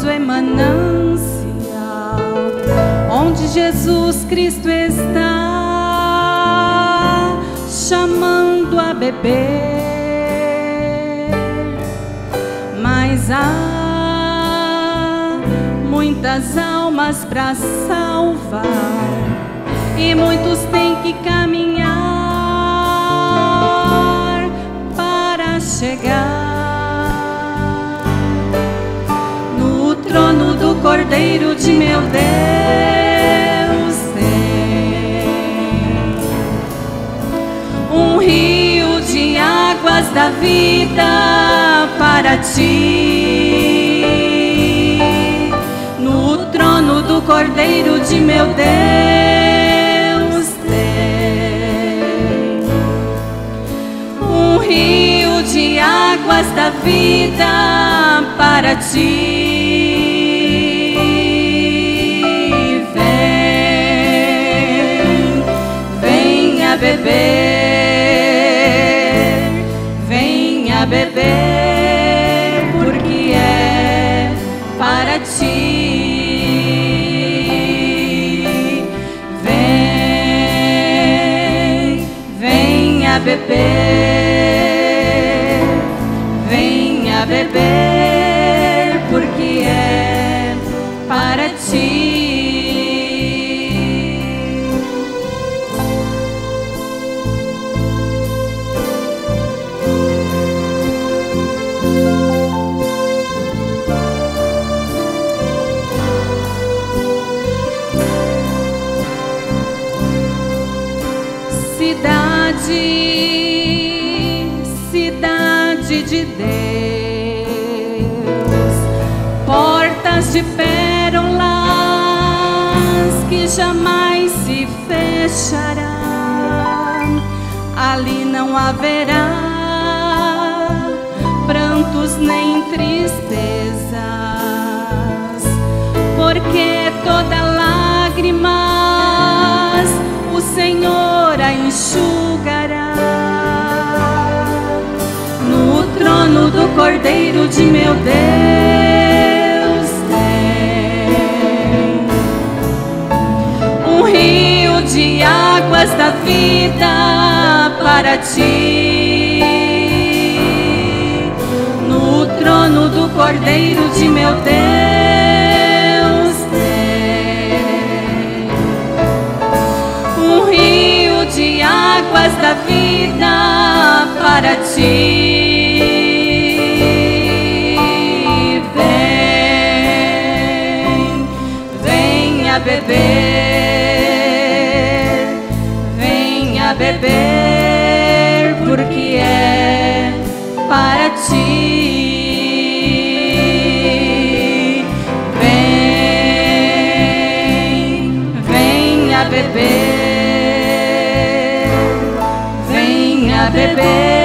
poderoso é manancial, onde Jesus Cristo está chamando a beber. Mas há muitas almas para salvar e muitos têm que caminhar para chegar no trono do Cordeiro de meu Deus. Tem um rio de águas da vida para ti, no trono do Cordeiro de meu Deus. Tem um rio de águas da vida para ti. Vem, venha beber, venha beber, porque é para ti. Vem, venha beber, venha beber, porque é para ti. Cidade de Deus, portas de pérolas que jamais se fecharão. Ali não haverá prantos nem tristezas, porque toda lágrimas o Senhor a enxugará. No trono do Cordeiro de meu Deus tem um rio de águas da vida para ti. No trono do Cordeiro de meu Deus tem um rio de águas da vida para ti. Vem, venha beber, venha beber, porque é para ti. Vem, venha beber, venha beber,